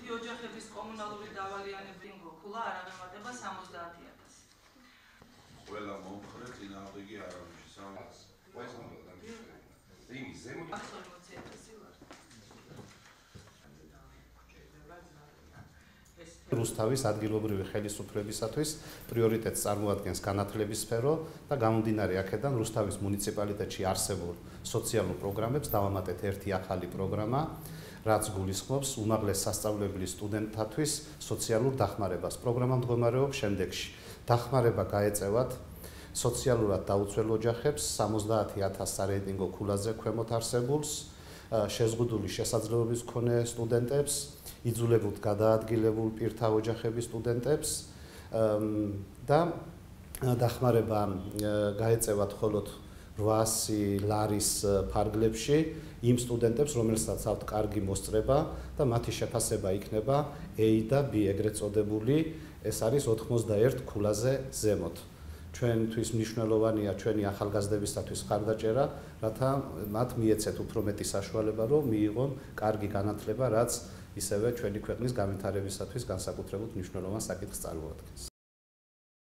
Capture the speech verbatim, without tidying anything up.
ხუთი ოჯახების კომუნალური დავალიანების ქულა არ აღემატება სამოცდაათი ათასი. ყველა მომხრე წინააღმდეგი არ არის სამას. იმის ზემოთ ოცი ათასი ვარ. რუსთავის ადგილობრივი ხელისუფლებისათვის პრიორიტეტს წარმოადგენს განათლების სფერო და გამომდინარე აქედან რუსთავის მუნიციპალიტეტში არსებულ სოციალურ პროგრამებს დავამატეთ ერთი ახალი პროგრამა, რაც გულისხმობს უმაღლეს სასწავლებლის სტუდენტთათვის სოციალურ დახმარებას. პროგრამა მდგომარეობს შემდეგში: დახმარება გაეწევათ სოციალურად დაუცველ ოჯახებს სამოცდაათი ათასი სარეიტინგო ქულაზე ქვემოთ არსებულს, შეზღუდული შესაძლებლობის მქონე სტუდენტებს, იძულებულთ გადაადგილებულ პირთა ოჯახების სტუდენტებს და დახმარება გაეწევათ მხოლოდ რვაასი ლარის ფარგლებში იმ სტუდენტებს, რომელსაც აქვთ კარგი მოსწრება და მათი შეფასება იქნება A და B ეგრეთ წოდებული, ეს არის ოთხმოცდაერთ ქულაზე ზემოთ. ჩვენთვის მნიშვნელოვანია ჩვენი ახალგაზრდებისათვის ხარდაჭერა, რათა მათ მიეცეთ უფრო მეტი საშუალება, რომ მიიღონ კარგი განათლება, რაც ისევე ჩვენი ქვეყნის განვითარებისათვის განსაკუთრებულ მნიშვნელოვან საკითხს წარმოადგენს.